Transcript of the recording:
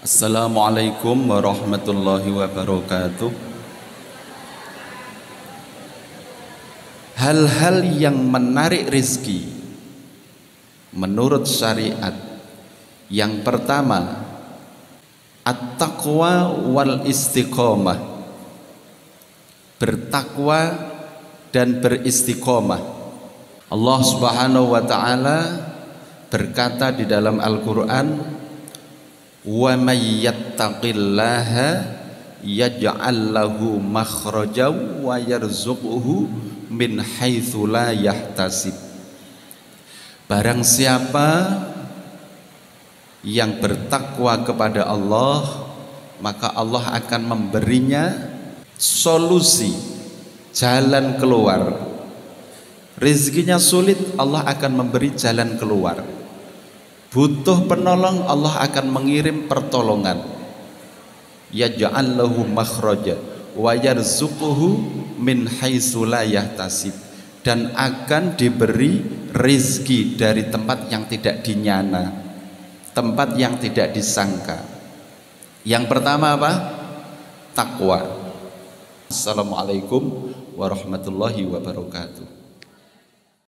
Assalamualaikum warahmatullahi wabarakatuh. Hal-hal yang menarik rezeki menurut syariat, yang pertama at-taqwa wal istiqomah, bertakwa dan beristiqomah. Allah Subhanahu wa ta'ala berkata di dalam Al-Qur'an, wa may yattaqillaha yaj'al lahu makhrajan wa yarzuqhu min haitsu la yahtasib. Barang siapa yang bertakwa kepada Allah, maka Allah akan memberinya solusi, jalan keluar. Rezekinya sulit, Allah akan memberi jalan keluar. Butuh penolong, Allah akan mengirim pertolongan. Yaj'al lahu makhraja wa yarzuquhu min haitsu la yahtasib, dan akan diberi rezeki dari tempat yang tidak dinyana, tempat yang tidak disangka. Yang pertama apa? Takwa. Assalamualaikum warahmatullahi wabarakatuh.